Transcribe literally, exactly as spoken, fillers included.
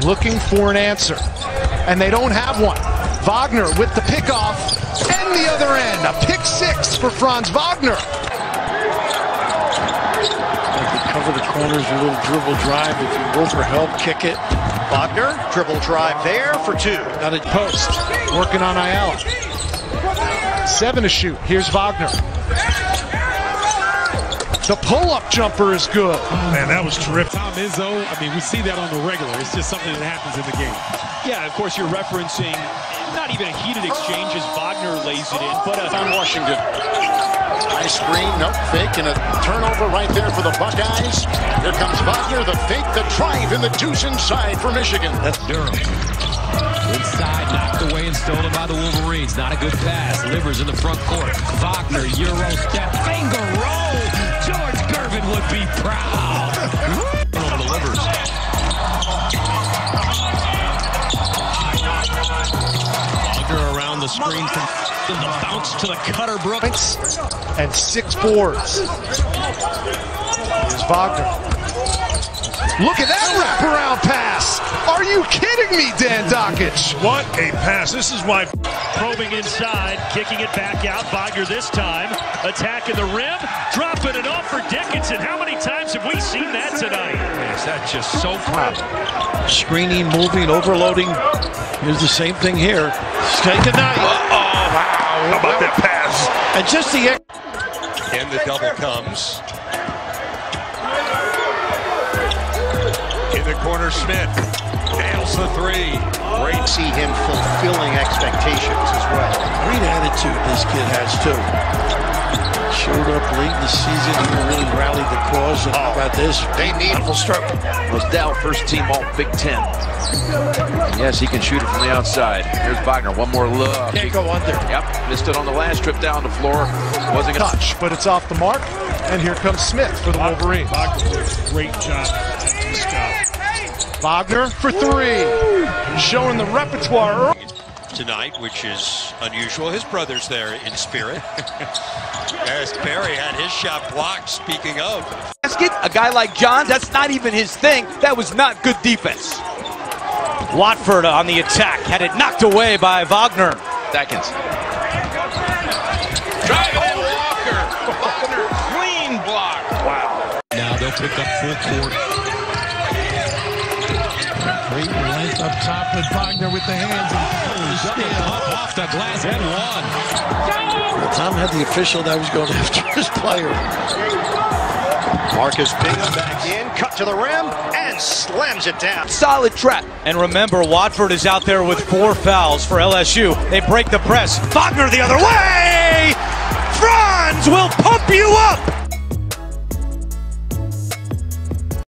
looking for an answer, and they don't have one. Wagner with the pickoff, and the other end, a pick six for Franz Wagner. Cover the corners, a little dribble drive. If you go for help, kick it. Wagner, dribble drive there for two. Got a post, working on Ayala. Seven to shoot, here's Wagner. The pull-up jumper is good. Oh, man, that was terrific. Tom Izzo, I mean, we see that on the regular. It's just something that happens in the game. Yeah, of course, you're referencing not even a heated exchange as Wagner lays it in, but a... On Washington. High screen, nope, fake, and a turnover right there for the Buckeyes. Here comes Wagner, the fake, the drive, and the deuce inside for Michigan. That's Durham. Inside, knocked away and stolen by the Wolverines. Not a good pass. Livers in the front court. Wagner, Euro step, finger roll. George Gervin would be proud. Over the Livers. Wagner around the screen from the bounce to the cutter, Brooks. And six boards. Here's Wagner. Look at that wraparound pass. Are you kidding me, Dan Dakich? What a pass. This is why. Probing inside, kicking it back out. Wagner this time, attacking the rim, dropping it off for Dickinson. How many times have we seen that tonight? Is that just so proud? Screening, moving, overloading. Here's the same thing here. Take a night. Uh-oh. Wow. How about that pass? And just the... And the double comes. In the corner, Smith nails the three. Great to see him fulfilling expectations as well. Great attitude this kid has, too. Showed up late in the season. He really rallied the cause. And how about this? They need Full start. Liddell, first team all Big Ten. Yes, he can shoot it from the outside. Here's Wagner, one more look. Can't go under. Yep, missed it on the last trip down the floor. Wasn't gonna Touch, but it's off the mark. And here comes Smith for the Wolverines. Wagner did a great job. Wagner for three. Showing the repertoire. Tonight, which is unusual. His brother's there in spirit. As Barry had his shot blocked, speaking of. Basket, a guy like Johns, that's not even his thing. That was not good defense. Watford on the attack, had it knocked away by Wagner. seconds. Drive it, Walker. Walker, clean block. Wow. Now they'll pick up full court. Great length up top with Wagner with the hands. Up off the glass and one. Tom had the official that was going after his player. Marcus Bingham back in, cut to the rim, and slams it down. Solid trap. And remember, Watford is out there with four fouls for L S U. They break the press. Wagner the other way! Franz will pump you up!